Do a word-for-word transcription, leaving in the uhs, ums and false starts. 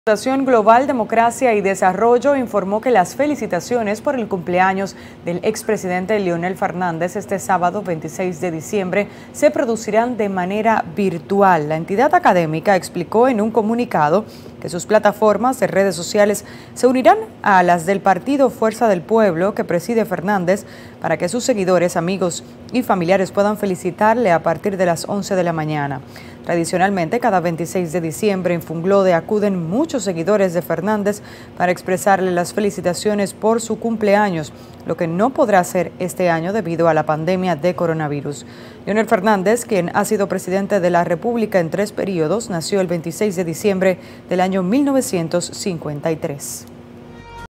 La Fundación Global Democracia y Desarrollo informó que las felicitaciones por el cumpleaños del expresidente Leonel Fernández este sábado veintiséis de diciembre se producirán de manera virtual. La entidad académica explicó en un comunicado que sus plataformas de redes sociales se unirán a las del partido Fuerza del Pueblo que preside Fernández para que sus seguidores, amigos y familiares puedan felicitarle a partir de las once de la mañana. Tradicionalmente, cada veintiséis de diciembre en Funglode acuden muchos seguidores de Fernández para expresarle las felicitaciones por su cumpleaños, lo que no podrá hacer este año debido a la pandemia de coronavirus. Leonel Fernández, quien ha sido presidente de la República en tres periodos, nació el veintiséis de diciembre del año mil novecientos cincuenta y tres.